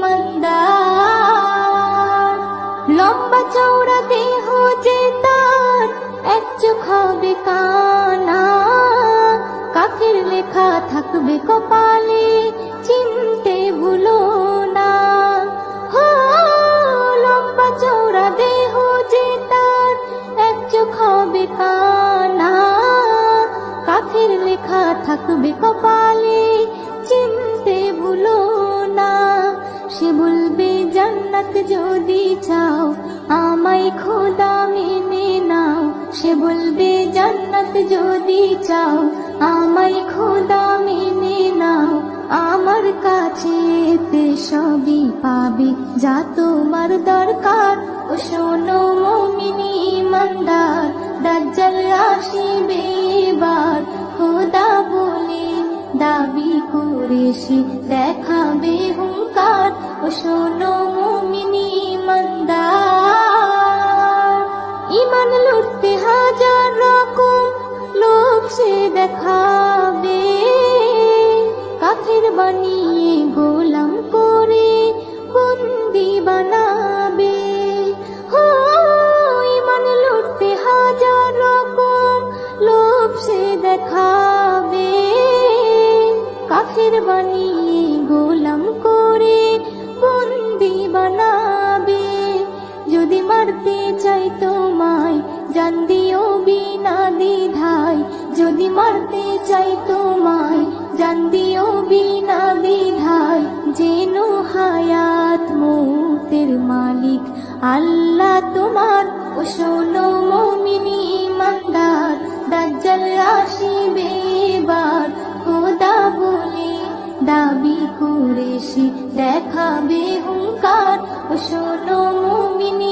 ঈমানদার, লম্বা চৌড়া দেহ যে তার, এক চোখ হবে কানা, কাফের লেখা থাকবে কপালে, চিনতে ভুলো না। হো লম্বা চৌড়া দেহ যে তার, এক চোখ হবে কানা, কাফের লেখা থাকবে কপালে, চিনতে ভুলো না। সে বলবে জান্নাত যদি চাও আমায় খোদা মেনে নাও, সে বলবে জান্নাত যদি চাও আমায় খোদা মেনে নাও, আমার কাছে সবই পাবে যা তোমার দরকার। ও শোনো মুমিনি ইমানদার, দাজ্জাল আসিবে এবার, খোদা বলে দাবি করে সে দেখাবে হুঙ্কার। ও শোনো মুমিনি ইমানদার, ইমান লুটতে হাজার রকম লোক সে দেখাবে, কাফের বানিয়ে গোলাম করে বন্দি বানাবে। হো ইমান লুটতে হাজার রকম লোক সে দেখাবে, কাফের বানিয়ে গোলাম করে বন্দি বানাবে। যদি মারতে চাই তোমায় জান দিও বিনা দ্বিধায়, যদি মারতে চাই তোমায় জান দিও বিনা দ্বিধায়। যেনো হায়াত মৌতের মালিক আল্লাহ তোমার। ও শোনো মুমিনি ইমানদার, দাজ্জাল আসিবে এবার, খোদা বলে দাবি করে সে দেখাবে হুঙ্কার। ও শোনো মুমিনি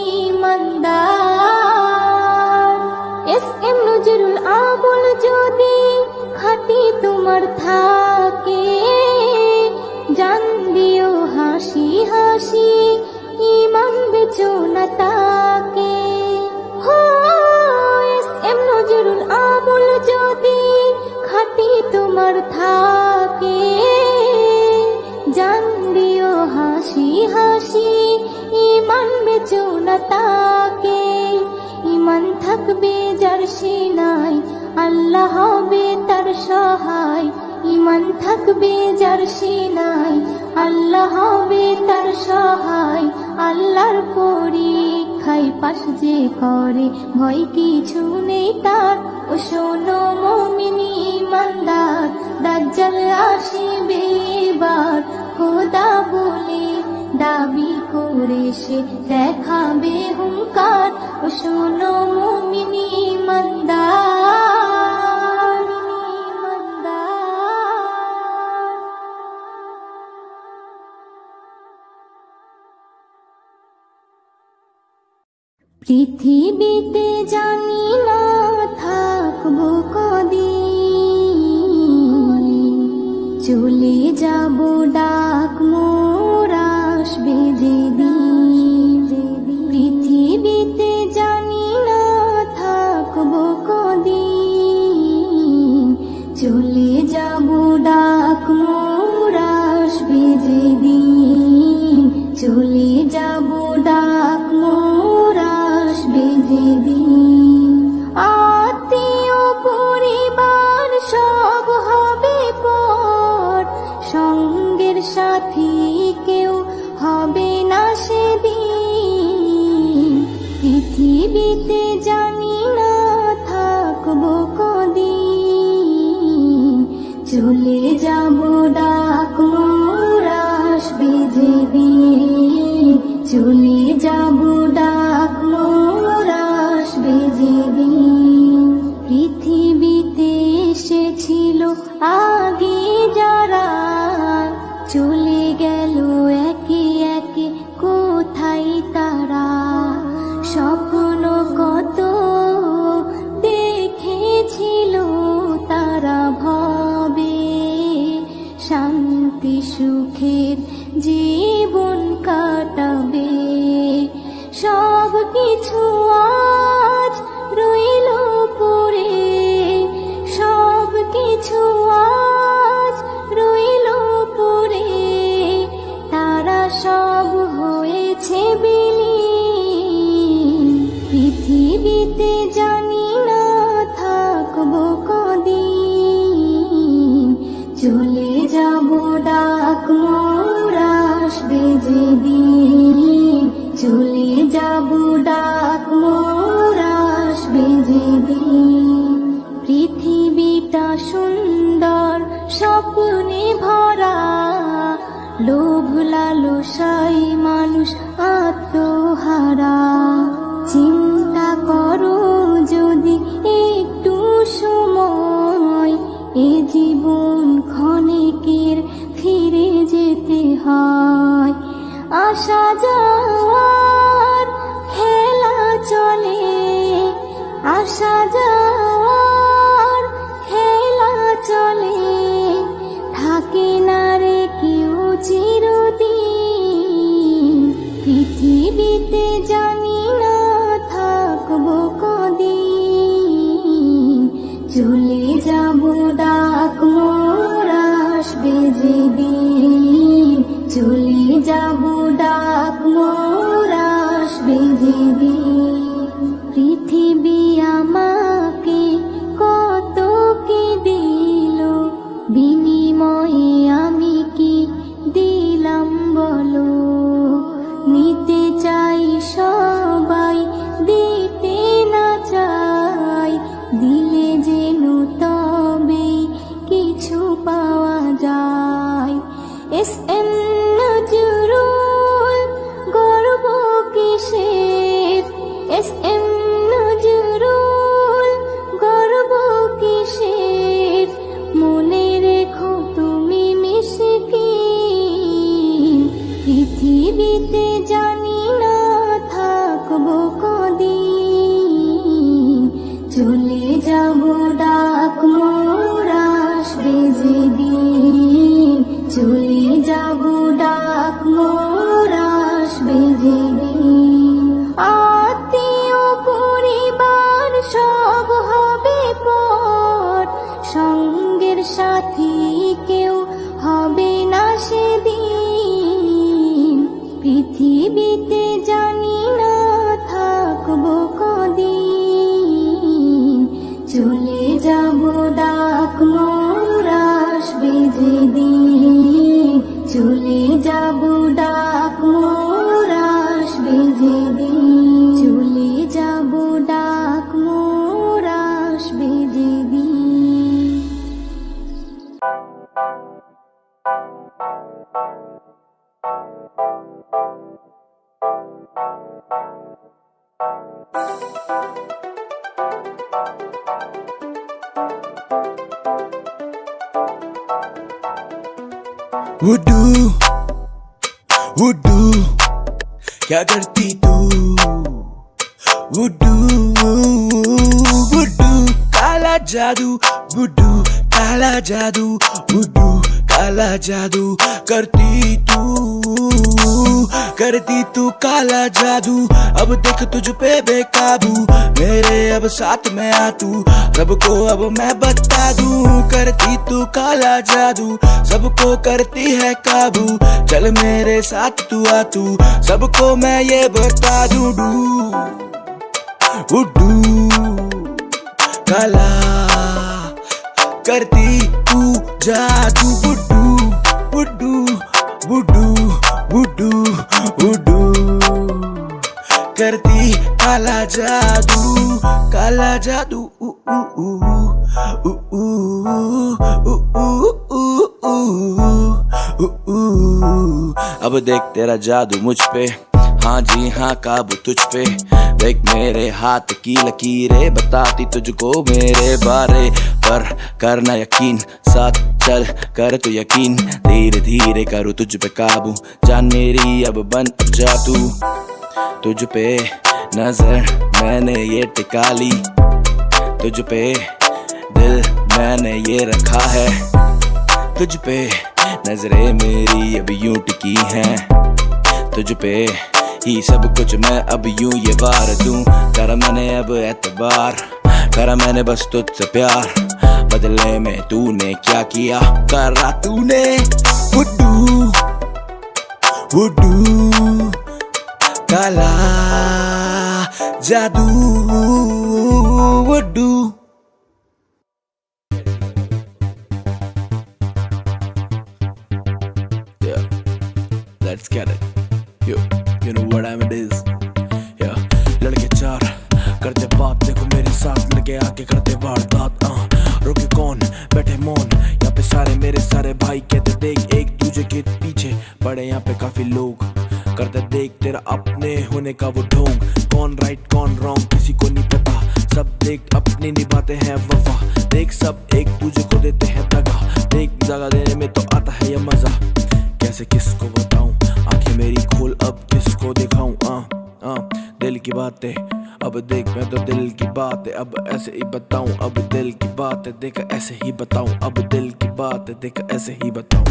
ইমানদার, এস এম নজরুল আবুল যদি খাঁটি তোমার থাকে, জান দিও হাসি হাসি ইমান বেচো না তাকে। হো এস এম নজরুল আবুল যদি খাঁটি তোমার থাকে, জান দিও হাসি হাসি ইমান বেচো না তাকে। ইমান থাকবে যার সিনায় আল্লাহ হবে তার সহায়, ইমান থাকবে যার সিনায় আল্লাহ হবে তার সহায়। আল্লাহর পরীক্ষায় পাশ যে করে ভয় কিছু নেই তার। ও শোনো মুমিনি ইমানদার, দাজ্জাল আসিবে এবার, খোদা বলে দাবি করে সে দেখাবে হুঙ্কার। ও শোনো মুমিনি ইমানদার, পৃথিবীতে জানি না থাকবো কদিন, চলে যাব ডাক মোর আসবে যেদিন। পৃথিবীতে জানি না থাকবো কদিন, চলে যাব ডাক মোর আসবে যেদিন, চলে যাব ডাক মোর আসবে যেদিন। আত্মীয় পরিবার সব হবে পর, সঙ্গের সাথী কেউ হবে না সেদিন। পৃথিবীতে জানি না থাকবো কদিন, চলে যাব ডাক মোর আসবে যেদিন, চলে যাব ডাক মোর আসবে যেদিন। পৃথিবীতে এসেছিল আগে যারা, চলে গেল একে একে কোথায় তারা। স্বপ্ন কত দেখেছিল তারা ভবে, শান্তি সুখের জীবন কাটাবে। সব কিছু আজ রইল পড়ে, সব কিছু আজ রইল পড়ে, তারা সব হয়েছে বিলীন। পৃথিবীতে জানি না থাকবো কদিন, চলে যাব ডাক মোর আসবে যেদিন, চলে যাব ডাক মোর আসবে যেদিন। পৃথিবীটা সুন্দর স্বপ্নে ভরা, লোভ লালসায় মানুষ আত্মহারা। চিন্তা করো যদি একটু সময়, এ জীবন ক্ষণিকের ফিরে যেত যেতে হয়। আসা যাওয়ার খেলা চলে, আসা যাওয়ার খেলা চলে, থাকে না রে কেউ চিরদিন। পৃথিবীতে জানি না থাকবো কদিন, চলে যাবো ডাক মোর আসবে যেদিন, চলে যাবো ডাক মোর আসবে যেদিন। পৃথিবী আমাকে কত কি দিল, বিনিময়ে আমি কি দিলাম বলো। নিতে চাই সবাই, দিতে না চাই, দিলে যেন তবে কিছু পাওয়া যায়। এস এম নজরুল গর্ব কিসের, এস এম নজরুল গর্ব কিসের, মনে রেখো তুমি মিসকিন। পৃথিবীতে জানি না থাকবো কদিন, চলে যাবো ডাক মোর আসবে যেদিন, চলে যাবো ডাক মোর আসবে যেদিন। আত্মীয় পরিবার সব হবে পর, সঙ্গের সাথী কেউ হবে না সেদিন। পৃথিবীতে জানি না থাকবো কদিন, চলে যাবো ডাক মোর আসবে যেদিন, চলে যাবো ডাক মোর আসবে যেদিন, চলে যাবো ডাক মোর আসবে যেদিন। वुडू वुडू क्या करती तू, वुडू वुडू काला जादू, वुडू काला जादू, वुडू काला जादू करती तू, करती तू काला जादू। अब देख तुझ पे बेकाबू, मेरे अब साथ में आ तू, सबको अब मैं बता दूं। करती तू काला जादू, सबको करती है काबू, चल मेरे साथ तू आ तू, सबको मैं ये बता दूं। डू वुडू काला करती तू जादू, वुडू वुडू वुडू वुडू वुडू करती काला जादू, काला जादू। ऊ ऊ ऊ ऊ ऊ ऊ ऊ ऊ ऊ। अब देख तेरा जादू मुझ पे, हाँ जी हाँ काबू तुझ पे, देख मेरे हाथ की लकीरें बताती तुझको मेरे बारे, पर करना यकीन, साथ चल कर तो यकीन, धीरे धीरे करूँ तुझ पे काबू, जान मेरी अब बन अब जा तू। तुझ पे नजर मैंने ये टिका ली, तुझ पे दिल मैंने ये रखा है, तुझ पे नजरें मेरी अब यूं टिकी हैं, तुझ पे ही सब कुछ मैं अब यूं ये वार दूं। करा मैंने अब एतबार, करा मैंने बस तुझसे प्यार, बदले में तूने क्या किया करा तूने। वुडू वुडू काला जादू, वुडू। Yeah, let's get it. Yo, you know what time it is. Yeah, लड़के चार करते बात, देखो मेरे साथ लगे आके करते वारदात। रोके कौन बैठे मौन, यहाँ पे सारे मेरे सारे भाई कहते देख एक दूसरे के पीछे पड़े यहाँ पे काफी लोग, करते देख तेरा अपने होने का वो ढोंग। कौन राइट कौन रॉन्ग किसी को नहीं पता, सब देख अपने निभाते हैं वफा, देख सब एक दूसरे को देते हैं दगा, देख दगा देने में तो आता है ये मजा। कैसे किसको बताऊं, आंखें मेरी खोल अब किसको दिखाऊं। आ, आ, दिल की बातें अब देख, मैं तो दिल की बात है अब ऐसे ही बताऊं, अब दिल की बात है देख ऐसे ही बताऊं, अब दिल की बात है देख ऐसे ही बताऊं।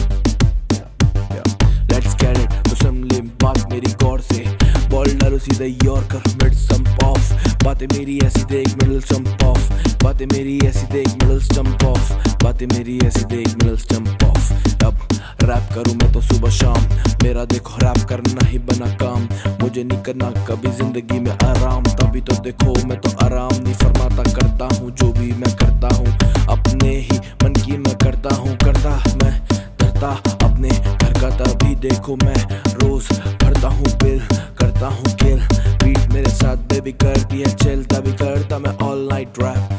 Let's get it, तो सुन ले बात मेरी गौर से, बॉल डालो सीधा यॉर्कर मिड स्टंप ऑफ, बातें मेरी ऐसी देख मिडल स्टंप ऑफ, बातें मेरी ऐसी देख मिडल स्टंप ऑफ, बातें मेरी ऐसी देख मिडल स्टंप ऑफ। अब रैप करूं मैं तो सुबह शाम, मेरा देखो रैप करना ही बना काम, मुझे नहीं करना कभी जिंदगी में आराम, तभी तो देखो मैं तो आराम नहीं फरमाता, करता हूँ जो भी मैं करता हूँ, अपने ही मन की मैं करता हूँ, करता मैं धरता अपने घर का, तभी देखो मैं रोज भरता हूँ बिल, करता हूँ किल, बीट मेरे साथ बेबी करती है चिल, तभी करता मैं ऑल नाइट रैप।